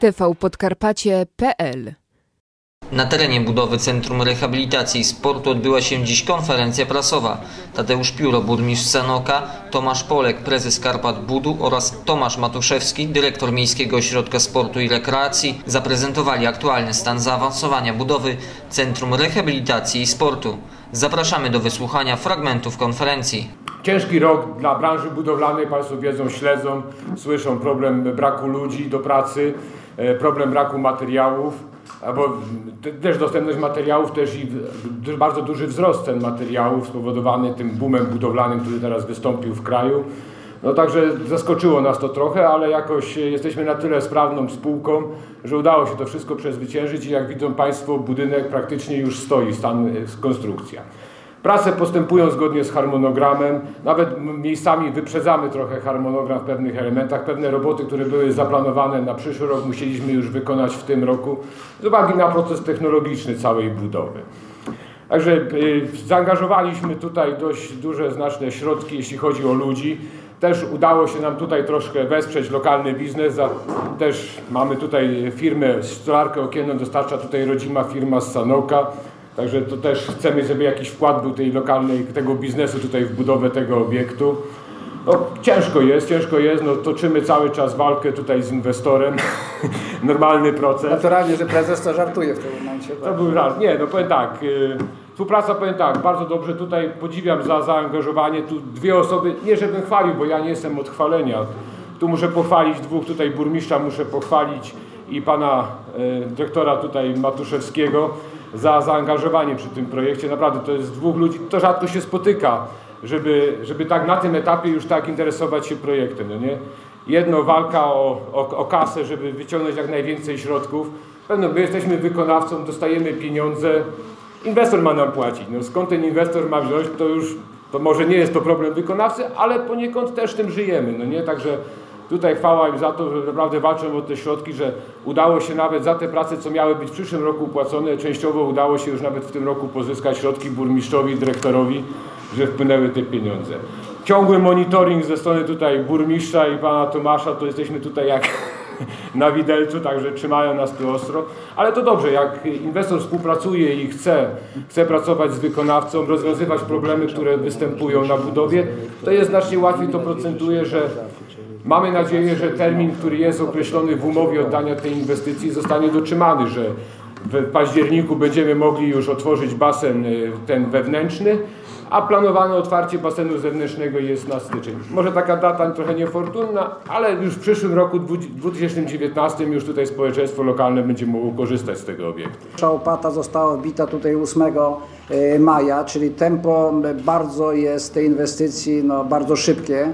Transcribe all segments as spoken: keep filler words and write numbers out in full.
t v podkarpacie kropka p l. Na terenie budowy Centrum Rehabilitacji i Sportu odbyła się dziś konferencja prasowa. Tadeusz Pióro, burmistrz Sanoka, Tomasz Polek, prezes Karpat Budu oraz Tomasz Matuszewski, dyrektor Miejskiego Ośrodka Sportu i Rekreacji, zaprezentowali aktualny stan zaawansowania budowy Centrum Rehabilitacji i Sportu. Zapraszamy do wysłuchania fragmentów konferencji. Ciężki rok dla branży budowlanej, Państwo wiedzą, śledzą, słyszą problem braku ludzi do pracy, problem braku materiałów, albo też dostępność materiałów, też i bardzo duży wzrost cen materiałów spowodowany tym boomem budowlanym, który teraz wystąpił w kraju. No także zaskoczyło nas to trochę, ale jakoś jesteśmy na tyle sprawną spółką, że udało się to wszystko przezwyciężyć i jak widzą Państwo, budynek praktycznie już stoi, stan, konstrukcja. Prace postępują zgodnie z harmonogramem, nawet miejscami wyprzedzamy trochę harmonogram w pewnych elementach. Pewne roboty, które były zaplanowane na przyszły rok, musieliśmy już wykonać w tym roku z uwagi na proces technologiczny całej budowy. Także y, zaangażowaliśmy tutaj dość duże, znaczne środki, jeśli chodzi o ludzi. Też udało się nam tutaj troszkę wesprzeć lokalny biznes. Za, też mamy tutaj firmę, stolarkę okienną dostarcza tutaj rodzima firma z Sanoka. Także to też chcemy, żeby jakiś wkład był tej lokalnej, tego biznesu tutaj w budowę tego obiektu. No, ciężko jest, ciężko jest, no toczymy cały czas walkę tutaj z inwestorem. Normalny proces. Naturalnie, że prezes to żartuje w tym momencie. Tak? To był żart. Nie, no powiem tak, yy, współpraca, powiem tak, bardzo dobrze tutaj podziwiam za zaangażowanie. Tu dwie osoby, nie żebym chwalił, bo ja nie jestem od chwalenia. Tu muszę pochwalić dwóch, tutaj burmistrza muszę pochwalić i pana yy, dyrektora tutaj Matuszewskiego za zaangażowanie przy tym projekcie. Naprawdę to jest dwóch ludzi, to rzadko się spotyka, żeby, żeby tak na tym etapie już tak interesować się projektem. No nie? Jedno walka o, o, o kasę, żeby wyciągnąć jak najwięcej środków. Pewno my jesteśmy wykonawcą, dostajemy pieniądze, inwestor ma nam płacić. No skąd ten inwestor ma wziąć, to już to może nie jest to problem wykonawcy, ale poniekąd też tym żyjemy. No nie? Także tutaj chwała im za to, że naprawdę walczą o te środki, że udało się nawet za te prace, co miały być w przyszłym roku upłacone, częściowo udało się już nawet w tym roku pozyskać środki burmistrzowi, dyrektorowi, że wpłynęły te pieniądze. Ciągły monitoring ze strony tutaj burmistrza i pana Tomasza, to jesteśmy tutaj jak na widelcu, także trzymają nas tu ostro. Ale to dobrze, jak inwestor współpracuje i chce, chce pracować z wykonawcą, rozwiązywać problemy, które występują na budowie, to jest znacznie łatwiej, to procentuje, że mamy nadzieję, że termin, który jest określony w umowie oddania tej inwestycji, zostanie dotrzymany, że w październiku będziemy mogli już otworzyć basen ten wewnętrzny, a planowane otwarcie basenu zewnętrznego jest na styczeń. Może taka data trochę niefortunna, ale już w przyszłym roku, dwa tysiące dziewiętnastym, już tutaj społeczeństwo lokalne będzie mogło korzystać z tego obiektu. Opłata została wbita tutaj ósmego maja, czyli tempo bardzo jest tej inwestycji no, bardzo szybkie.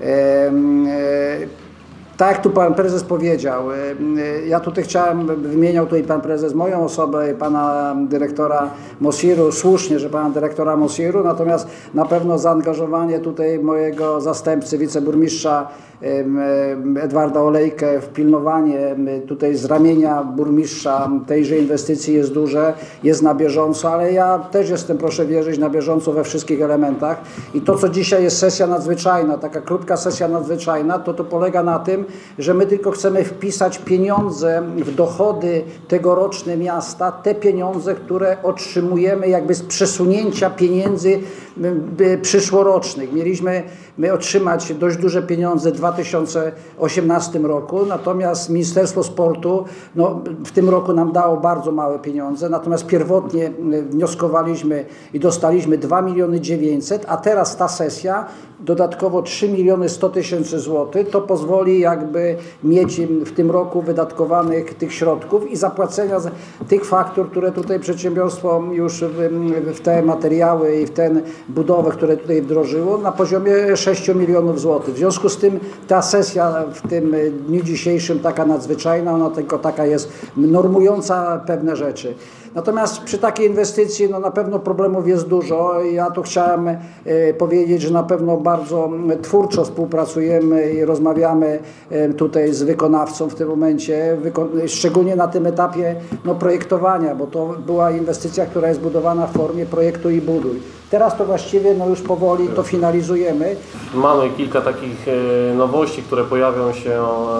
Tak jak tu pan prezes powiedział, ja tutaj chciałem, wymieniał tutaj pan prezes moją osobę i pana dyrektora Mosiru, słusznie, że pana dyrektora Mosiru, natomiast na pewno zaangażowanie tutaj mojego zastępcy, wiceburmistrza Edwarda Olejkę w pilnowanie tutaj z ramienia burmistrza tejże inwestycji jest duże, jest na bieżąco, ale ja też jestem, proszę wierzyć, na bieżąco we wszystkich elementach i to, co dzisiaj jest sesja nadzwyczajna, taka krótka sesja nadzwyczajna, to to polega na tym, że my tylko chcemy wpisać pieniądze w dochody tegoroczne miasta, te pieniądze, które otrzymujemy jakby z przesunięcia pieniędzy przyszłorocznych. Mieliśmy my otrzymać dość duże pieniądze w dwa tysiące osiemnastym roku, natomiast Ministerstwo Sportu no, w tym roku nam dało bardzo małe pieniądze, natomiast pierwotnie wnioskowaliśmy i dostaliśmy dwa miliony dziewięćset, a teraz ta sesja dodatkowo trzy miliony sto tysięcy złotych, to pozwoli jakby mieć w tym roku wydatkowanych tych środków i zapłacenia tych faktur, które tutaj przedsiębiorstwo już w, w te materiały i w tę budowę, które tutaj wdrożyło, na poziomie sześciu milionów złotych. W związku z tym ta sesja w tym dniu dzisiejszym taka nadzwyczajna, ona tylko taka jest normująca pewne rzeczy. Natomiast przy takiej inwestycji no na pewno problemów jest dużo. Ja tu chciałem e, powiedzieć, że na pewno bardzo twórczo współpracujemy i rozmawiamy e, tutaj z wykonawcą w tym momencie, wyko szczególnie na tym etapie no, projektowania, bo to była inwestycja, która jest budowana w formie projektu i buduj. Teraz to właściwie no już powoli to finalizujemy. Mamy kilka takich nowości, które pojawią się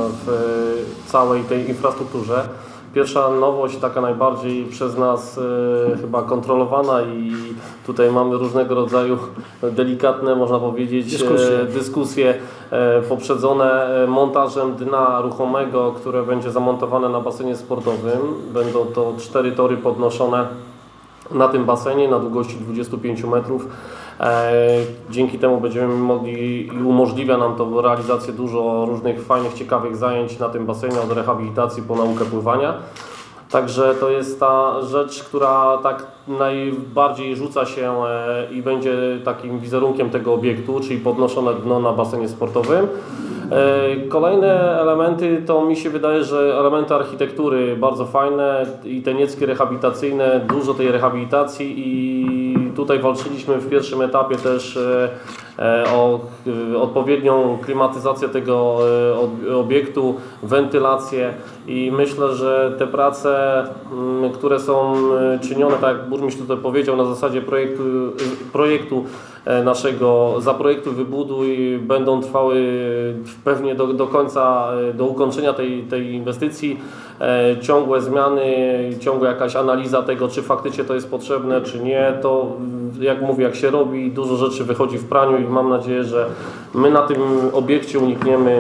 w całej tej infrastrukturze. Pierwsza nowość, taka najbardziej przez nas e, chyba kontrolowana i tutaj mamy różnego rodzaju delikatne, można powiedzieć, dyskusje, e, dyskusje e, poprzedzone montażem dna ruchomego, które będzie zamontowane na basenie sportowym. Będą to cztery tory podnoszone na tym basenie na długości dwudziestu pięciu metrów. E, dzięki temu będziemy mogli i umożliwia nam to realizację dużo różnych fajnych, ciekawych zajęć na tym basenie, od rehabilitacji po naukę pływania. Także to jest ta rzecz, która tak najbardziej rzuca się e, i będzie takim wizerunkiem tego obiektu, czyli podnoszone dno na basenie sportowym. E, kolejne elementy to mi się wydaje, że elementy architektury bardzo fajne i te niecki rehabilitacyjne, dużo tej rehabilitacji i tutaj walczyliśmy w pierwszym etapie też e, o e, odpowiednią klimatyzację tego e, obiektu, wentylację i myślę, że te prace, m, które są czynione, tak jak burmistrz tutaj powiedział, na zasadzie projektu, projektu naszego zaprojektuj, wybuduj, będą trwały pewnie do, do końca, do ukończenia tej, tej inwestycji. E, ciągłe zmiany, ciągła jakaś analiza tego, czy faktycznie to jest potrzebne, czy nie. To jak mówię, jak się robi, dużo rzeczy wychodzi w praniu i mam nadzieję, że my na tym obiekcie unikniemy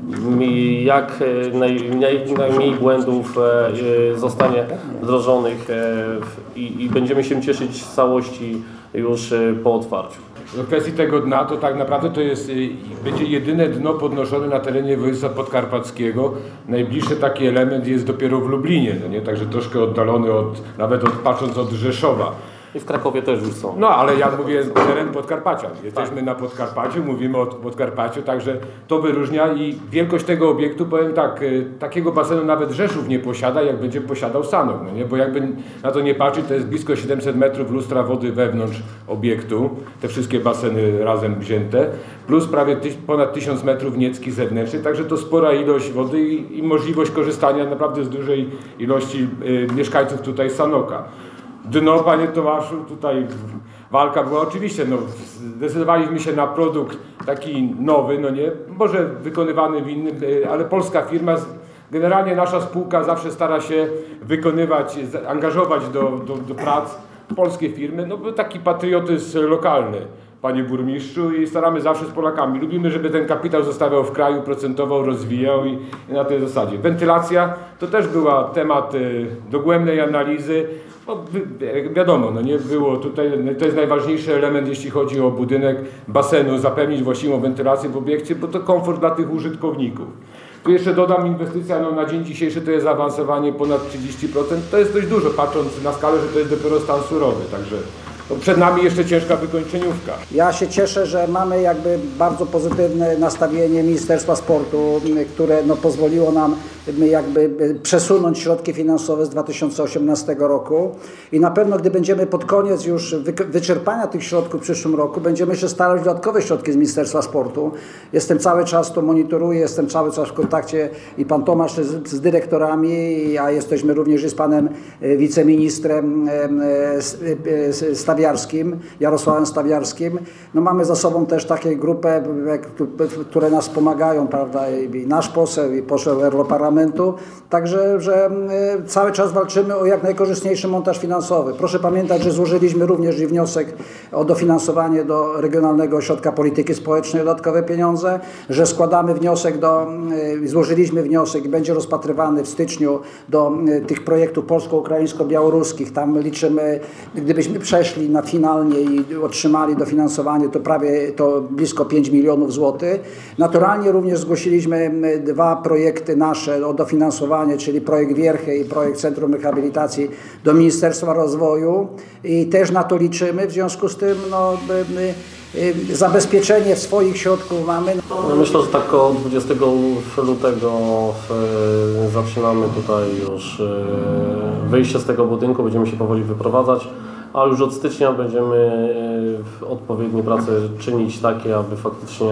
jak naj, naj, najmniej błędów e, zostanie wdrożonych e, i, i będziemy się cieszyć z całości już e, po otwarciu. W kwestii tego dna to tak naprawdę to jest, będzie jedyne dno podnoszone na terenie województwa podkarpackiego. Najbliższy taki element jest dopiero w Lublinie, no nie? Także troszkę oddalony od, nawet od, patrząc od Rzeszowa. I w Krakowie też już są. No ale ja mówię teren Podkarpacia. Jesteśmy tak na Podkarpaciu, mówimy o Podkarpaciu, także to wyróżnia i wielkość tego obiektu, powiem tak, takiego basenu nawet Rzeszów nie posiada, jak będzie posiadał Sanok, no nie? Bo jakby na to nie patrzeć, to jest blisko siedemset metrów lustra wody wewnątrz obiektu, te wszystkie baseny razem wzięte, plus prawie tyś, ponad tysiąc metrów niecki zewnętrzny, także to spora ilość wody i, i możliwość korzystania naprawdę z dużej ilości y, mieszkańców tutaj Sanoka. Dno, panie Tomaszu, tutaj walka była oczywiście, no, zdecydowaliśmy się na produkt taki nowy, no nie, może wykonywany w innym, ale polska firma, generalnie nasza spółka zawsze stara się wykonywać, angażować do, do, do prac polskie firmy, no bo taki patriotyzm lokalny, panie burmistrzu, i staramy zawsze z Polakami. Lubimy, żeby ten kapitał zostawiał w kraju, procentował, rozwijał i, i na tej zasadzie. Wentylacja to też była temat y, dogłębnej analizy. No, wi wiadomo, no nie było tutaj, to jest najważniejszy element, jeśli chodzi o budynek basenu, zapewnić właściwą wentylację w obiekcie, bo to komfort dla tych użytkowników. Tu jeszcze dodam, inwestycja no, na dzień dzisiejszy to jest zaawansowanie ponad trzydzieści procent. To jest dość dużo, patrząc na skalę, że to jest dopiero stan surowy, także no, przed nami jeszcze ciężka wykończeniówka. Ja się cieszę, że mamy jakby bardzo pozytywne nastawienie Ministerstwa Sportu, które no, pozwoliło nam jakby przesunąć środki finansowe z dwa tysiące osiemnastego roku i na pewno, gdy będziemy pod koniec już wyczerpania tych środków w przyszłym roku, będziemy się starać dodatkowe środki z Ministerstwa Sportu. Jestem cały czas to monitoruję, jestem cały czas w kontakcie i pan Tomasz z, z dyrektorami, a jesteśmy również z panem wiceministrem Stawiarskim, Jarosławem Stawiarskim. No mamy za sobą też taką grupę, które nas pomagają, prawda, i nasz poseł, i poseł Europarlamentu. Także, że cały czas walczymy o jak najkorzystniejszy montaż finansowy. Proszę pamiętać, że złożyliśmy również i wniosek o dofinansowanie do Regionalnego Ośrodka Polityki Społecznej, dodatkowe pieniądze, że składamy wniosek do, złożyliśmy wniosek i będzie rozpatrywany w styczniu do tych projektów polsko-ukraińsko-białoruskich. Tam liczymy, gdybyśmy przeszli na finalnie i otrzymali dofinansowanie, to prawie to blisko pięć milionów złotych. Naturalnie również zgłosiliśmy dwa projekty nasze o dofinansowanie, czyli projekt Wierchy i projekt Centrum Rehabilitacji do Ministerstwa Rozwoju i też na to liczymy. W związku z tym no, zabezpieczenie swoich środków mamy. No myślę, że tak od dwudziestego lutego w, zaczynamy tutaj już wyjście z tego budynku, będziemy się powoli wyprowadzać, a już od stycznia będziemy odpowiednie prace czynić takie, aby faktycznie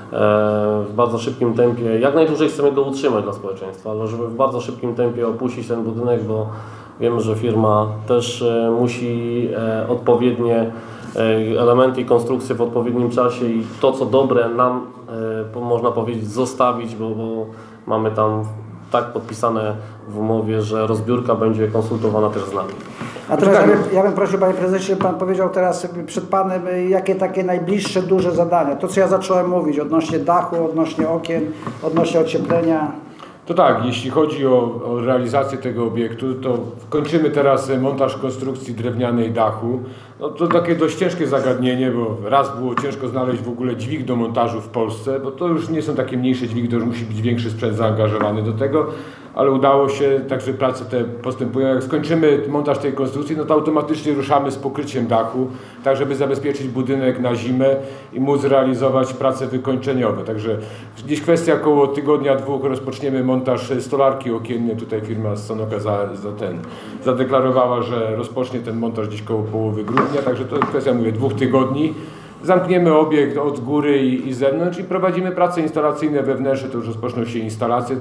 w bardzo szybkim tempie, jak najdłużej chcemy go utrzymać dla społeczeństwa, ale żeby w bardzo szybkim tempie opuścić ten budynek, bo wiemy, że firma też musi odpowiednie elementy i konstrukcje w odpowiednim czasie i to, co dobre nam, można powiedzieć, zostawić, bo, bo mamy tam tak podpisane w umowie, że rozbiórka będzie konsultowana też z nami. A teraz ja bym, ja bym prosił, panie prezesie, żeby pan powiedział teraz przed panem, jakie takie najbliższe duże zadania. To, co ja zacząłem mówić odnośnie dachu, odnośnie okien, odnośnie ocieplenia. To tak, jeśli chodzi o, o realizację tego obiektu, to kończymy teraz montaż konstrukcji drewnianej dachu. No to takie dość ciężkie zagadnienie, bo raz było ciężko znaleźć w ogóle dźwig do montażu w Polsce, bo to już nie są takie mniejsze dźwigi, to już musi być większy sprzęt zaangażowany do tego, ale udało się, także prace te postępują. Jak skończymy montaż tej konstrukcji, no to automatycznie ruszamy z pokryciem dachu, tak żeby zabezpieczyć budynek na zimę i móc realizować prace wykończeniowe. Także gdzieś kwestia około tygodnia, dwóch rozpoczniemy montaż stolarki okiennej. Tutaj firma z Sanoka za, za ten zadeklarowała, że rozpocznie ten montaż gdzieś koło połowy grudnia, także to kwestia, mówię, dwóch tygodni. Zamkniemy obiekt od góry i, i z zewnątrz i prowadzimy prace instalacyjne wewnętrzne, to już rozpoczną się instalacje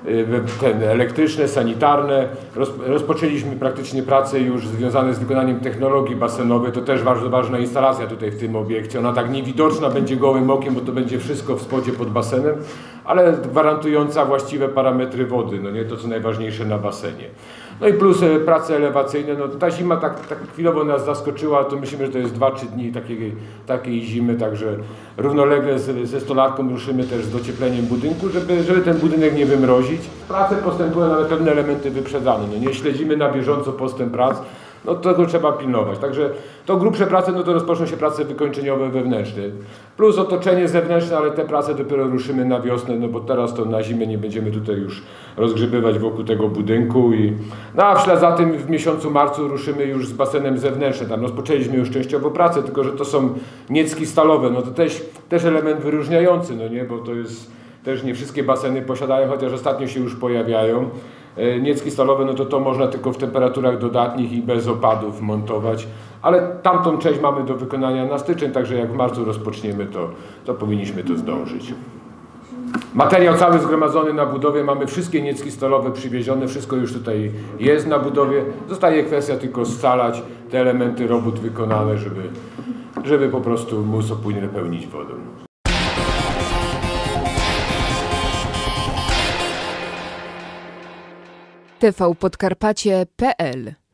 ten, elektryczne, sanitarne. Roz, rozpoczęliśmy praktycznie prace już związane z wykonaniem technologii basenowej. To też bardzo ważna instalacja tutaj w tym obiekcie. Ona tak niewidoczna będzie gołym okiem, bo to będzie wszystko w spodzie pod basenem, ale gwarantująca właściwe parametry wody, no nie to co najważniejsze na basenie. No i plus prace elewacyjne, no ta zima tak, tak chwilowo nas zaskoczyła, to myślimy, że to jest dwa trzy dni takiej, takiej zimy, także równolegle z, ze stolarką ruszymy też z dociepleniem budynku, żeby, żeby ten budynek nie wymrozić. Prace postępują, ale pewne elementy wyprzedzane, no nie śledzimy na bieżąco postęp prac, no tego trzeba pilnować. Także to grubsze prace, no to rozpoczną się prace wykończeniowe wewnętrzne. Plus otoczenie zewnętrzne, ale te prace dopiero ruszymy na wiosnę, no bo teraz to na zimę nie będziemy tutaj już rozgrzebywać wokół tego budynku. I, no a w ślad za tym w miesiącu marcu ruszymy już z basenem zewnętrznym. Tam rozpoczęliśmy już częściowo pracę, tylko że to są niecki stalowe, no to też, też element wyróżniający, no nie, bo to jest też nie wszystkie baseny posiadają, chociaż ostatnio się już pojawiają. Niecki stalowe, no to to można tylko w temperaturach dodatnich i bez opadów montować, ale tamtą część mamy do wykonania na styczeń, także jak w marcu rozpoczniemy, to, to powinniśmy to zdążyć. Materiał cały zgromadzony na budowie, mamy wszystkie niecki stalowe przywiezione, wszystko już tutaj jest na budowie. Zostaje kwestia tylko scalać te elementy robót wykonane, żeby, żeby po prostu móc opłynnie napełnić wodą. T V Podkarpacie kropka p l